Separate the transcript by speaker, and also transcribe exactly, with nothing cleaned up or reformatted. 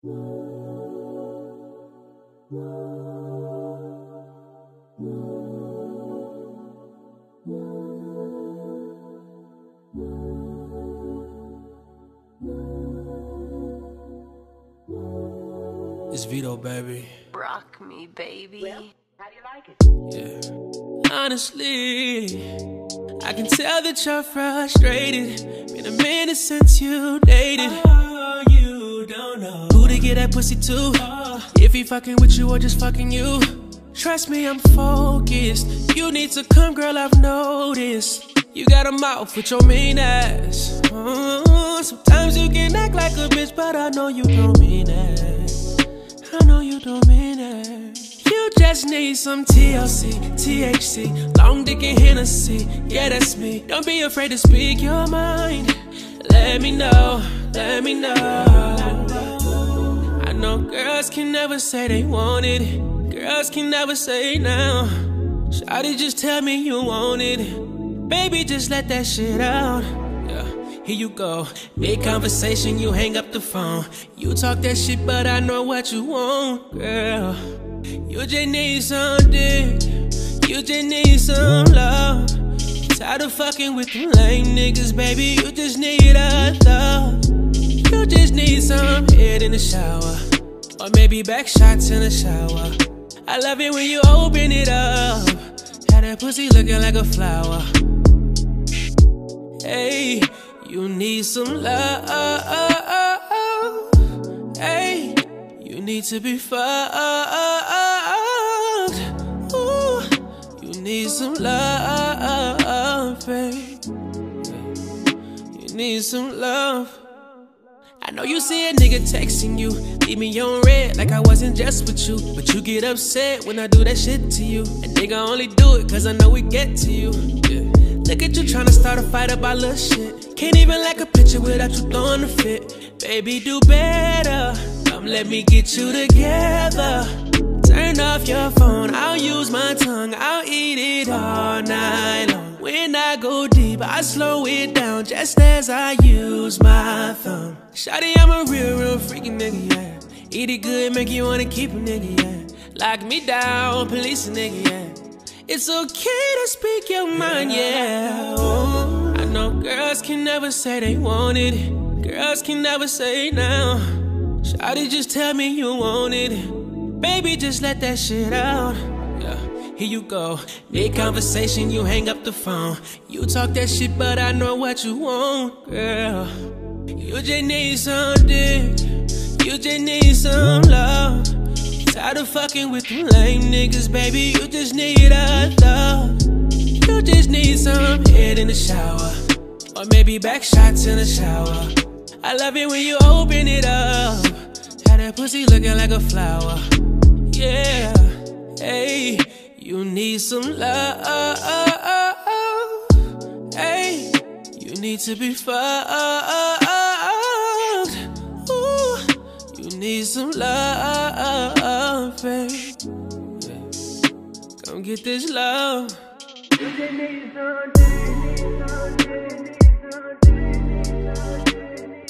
Speaker 1: It's Vito, baby.
Speaker 2: Rock me, baby.
Speaker 3: Well, how do you like it?
Speaker 1: Yeah. Honestly, I can tell that you're frustrated. Been a minute since you dated. Oh, you don't know who to get that pussy to. Oh. If he fucking with you or just fucking you. Trust me, I'm focused. You need to come, girl, I've noticed. You got a mouth with your mean ass. Oh, sometimes you can act like a bitch, but I know you don't mean it. I know you don't mean it. You just need some T L C, T H C, long dick and Hennessy. Yeah, that's me. Don't be afraid to speak your mind. Let me know, let me know. I know girls can never say they want it. Girls can never say now. Shawty, just tell me you want it. Baby, just let that shit out. Yeah. Here you go, big conversation, you hang up the phone. You talk that shit, but I know what you want, girl. You just need some dick, you just need some love. Tired of fucking with them lame niggas, baby, you just need a thought. You just need some head in the shower, or maybe back shots in the shower. I love it when you open it up, had that pussy looking like a flower. Hey, you need some love. Hey, you need to be fucked. Ooh, you need some love, babe. You need some love. I know you see a nigga texting you, leave me on red like I wasn't just with you. But you get upset when I do that shit to you. A nigga only do it cause I know we get to you. Yeah. Look at you tryna start a fight about little shit. Can't even like a picture without you throwing a fit. Baby, do better. Come let me get you together. Turn off your phone, I'll use my tongue. I'll eat it all night long. When I go deep, I slow it down just as I use my thumb. Shawty, I'm a real, real freaky nigga, yeah. Eat it good, make you wanna keep a nigga, yeah. Lock me down, police a nigga, yeah. It's okay to speak your mind, yeah. Oh, I know girls can never say they want it. Girls can never say now. Shawty, just tell me you want it. Baby, just let that shit out. Yeah, here you go. Big conversation, you hang up the phone. You talk that shit, but I know what you want, girl. You just need some dick. You just need some love. Tired of fucking with them lame niggas, baby, you just need a thought. You just need some head in the shower, or maybe back shots in the shower. I love it when you open it up, had that pussy looking like a flower. Yeah, hey, you need some love. Hey, you need to be fucked. Ooh, you need some love, babe. Yeah. Come get this love. You just need some, you need some, you need some, you need some, you need some.